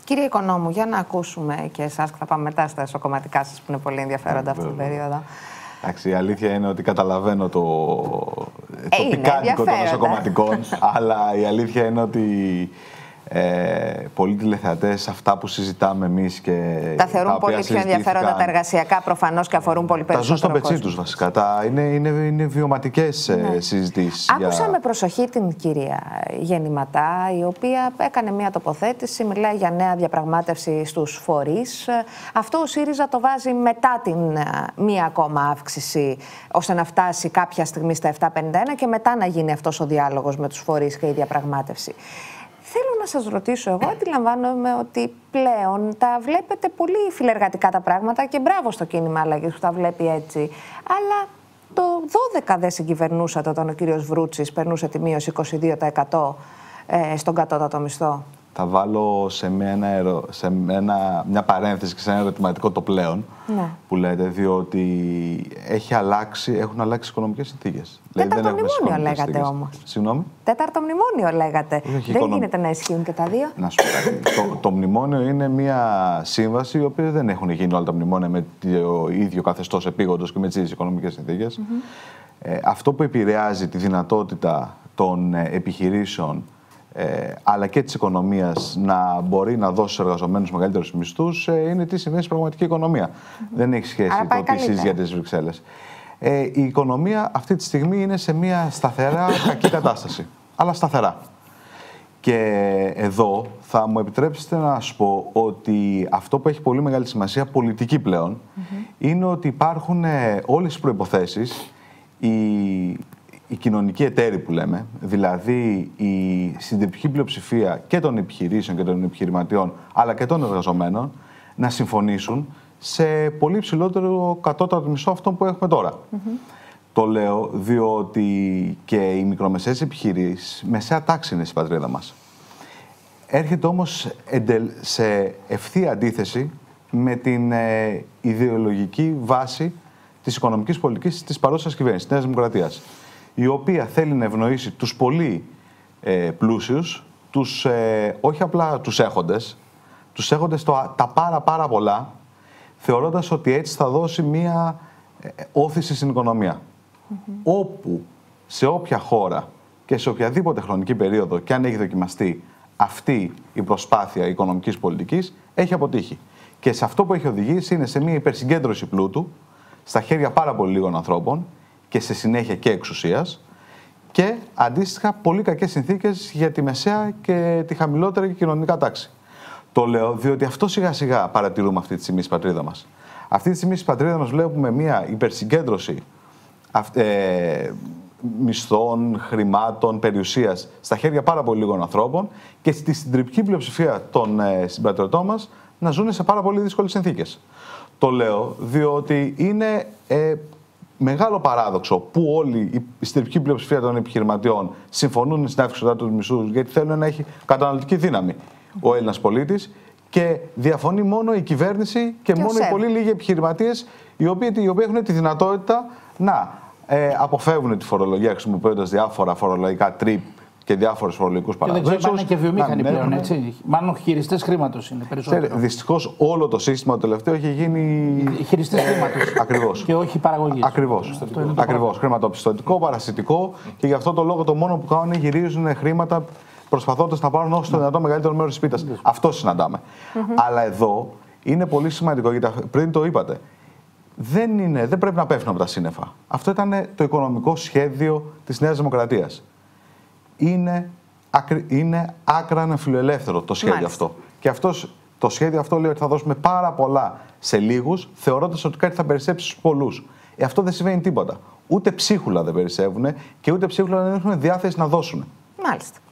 Κύριε Οικονόμου, για να ακούσουμε και εσάς, και θα πάμε μετά στα εσωκομματικά σας που είναι πολύ ενδιαφέροντα αυτή την περίοδο. Εντάξει, η αλήθεια είναι ότι καταλαβαίνω το πικάντικο των εσωκομματικών, αλλά η αλήθεια είναι ότι πολλοί τηλεθεατές αυτά που συζητάμε εμείς και τα θεωρούν πολύ πιο ενδιαφέροντα τα εργασιακά, προφανώς, και αφορούν πολύ περισσότερο. Τα ζουν στο πετσί τους βασικά. Είναι βιωματικές συζητήσεις. Άκουσα με προσοχή την κυρία Γεννηματά, η οποία έκανε μια τοποθέτηση, μιλάει για νέα διαπραγμάτευση στους φορείς. Αυτό ο ΣΥΡΙΖΑ το βάζει μετά την μία ακόμα αύξηση, ώστε να φτάσει κάποια στιγμή στα 7,51 και μετά να γίνει αυτός ο διάλογος με τους φορείς και η διαπραγμάτευση. Θέλω να σας ρωτήσω, εγώ αντιλαμβάνομαι ότι πλέον τα βλέπετε πολύ φιλεργατικά τα πράγματα και μπράβο στο κίνημα αλλαγής που τα βλέπει έτσι. Αλλά το 12 δεν συγκυβερνούσατε όταν ο κύριος Βρούτσης περνούσε τη μείωση 22% στον κατώτατο μισθό. Θα βάλω σε μια παρένθεση και σε ένα ερωτηματικό το πλέον, που λέτε, διότι έχουν αλλάξει οικονομικές συνθήκες. Τέταρτο μνημόνιο λέγατε όμως. Συγγνώμη. Τέταρτο μνημόνιο λέγατε. Δεν γίνεται να ισχύουν και τα δύο. Να σου πω κάτι. Το μνημόνιο είναι μια σύμβαση η οποία δεν έχουν γίνει όλα τα μνημόνια με το ίδιο καθεστώς επίγοντος και με τις ίδιες οικονομικές συνθήκες. Αυτό που επηρεάζει τη δυνατότητα των επιχειρήσεων αλλά και της οικονομίας να μπορεί να δώσει στους εργαζομένους μεγαλύτερους μισθούς είναι τι συμβαίνει στην πραγματική οικονομία. Δεν έχει σχέση το τι συζητήσει για τις Βρυξέλλες. Η οικονομία αυτή τη στιγμή είναι σε μια σταθερά κακή κατάσταση. Αλλά σταθερά. Και εδώ θα μου επιτρέψετε να σας πω ότι αυτό που έχει πολύ μεγάλη σημασία, πολιτική πλέον, είναι ότι υπάρχουν όλες οι προϋποθέσεις, οι κοινωνικοί εταίροι που λέμε, δηλαδή η συντριπτική πλειοψηφία και των επιχειρήσεων και των επιχειρηματιών, αλλά και των εργαζομένων, να συμφωνήσουν σε πολύ ψηλότερο κατώτατο μισθό αυτό που έχουμε τώρα. Το λέω διότι και οι μικρομεσαίες επιχειρήσεις, μεσαία τάξη είναι στην πατρίδα μας. Έρχεται όμως σε ευθεία αντίθεση με την ιδεολογική βάση της οικονομικής πολιτικής της παρούσας κυβέρνησης, της Νέας Δημοκρατίας, η οποία θέλει να ευνοήσει τους πολύ πλούσιους, όχι απλά τους έχοντες τα πάρα πολλά, θεωρώντας ότι έτσι θα δώσει μία όθηση στην οικονομία. Όπου, σε όποια χώρα και σε οποιαδήποτε χρονική περίοδο και αν έχει δοκιμαστεί αυτή η προσπάθεια οικονομικής πολιτικής, έχει αποτύχει. Και σε αυτό που έχει οδηγήσει είναι σε μία υπερσυγκέντρωση πλούτου στα χέρια πάρα πολύ λίγων ανθρώπων και σε συνέχεια και εξουσίας, και αντίστοιχα πολύ κακές συνθήκες για τη μεσαία και τη χαμηλότερη κοινωνικά τάξη. Το λέω διότι αυτό σιγά σιγά παρατηρούμε αυτή τη στιγμή στην πατρίδα μας. Αυτή τη στιγμή στην πατρίδα μας βλέπουμε μια υπερσυγκέντρωση μισθών, χρημάτων, περιουσίας στα χέρια πάρα πολύ λίγων ανθρώπων και στη συντριπτική πλειοψηφία των συμπατριωτών μας να ζουν σε πάρα πολύ δύσκολες συνθήκες. Το λέω διότι είναι μεγάλο παράδοξο που όλη η συντριπτική πλειοψηφία των επιχειρηματιών συμφωνούν στην αύξηση του μισθού γιατί θέλουν να έχει καταναλωτική δύναμη ο Έλληνας πολίτης, και διαφωνεί μόνο η κυβέρνηση και μόνο οι πολύ λίγοι επιχειρηματίες οι οποίοι έχουν τη δυνατότητα να αποφεύγουν τη φορολογία χρησιμοποιώντας διάφορα φορολογικά τρίπ και διάφορους φορολογικούς παραδόσεις. Δεν ξέρω, και βιομήχανοι πλέον, έτσι. Μάλλον χειριστές χρήματος είναι περισσότερο. Δυστυχώς όλο το σύστημα το τελευταίο έχει γίνει χειριστές χρήματος. Ακριβώς. Και όχι παραγωγής. Ακριβώς. Χρηματοπιστωτικό, παρασιτικό, και γι' αυτό το λόγο το μόνο που κάνουν είναι γυρίζουν χρήματα προσπαθώντας να πάρουν όσο το δυνατόν μεγαλύτερο μέρος της πίτας. Αυτό συναντάμε. Αλλά εδώ είναι πολύ σημαντικό, γιατί πριν το είπατε, δεν πρέπει να πέφτουν από τα σύννεφα. Αυτό ήταν το οικονομικό σχέδιο της Νέας Δημοκρατίας. Είναι άκρα αναφιλελεύθερο το σχέδιο αυτό. Και το σχέδιο αυτό λέει ότι θα δώσουμε πάρα πολλά σε λίγους, θεωρώντας ότι κάτι θα περισσέψει στους πολλούς. Αυτό δεν συμβαίνει τίποτα. Ούτε ψίχουλα δεν περισσεύουν και ούτε ψίχουλα δεν έχουν διάθεση να δώσουν. Μάλιστα.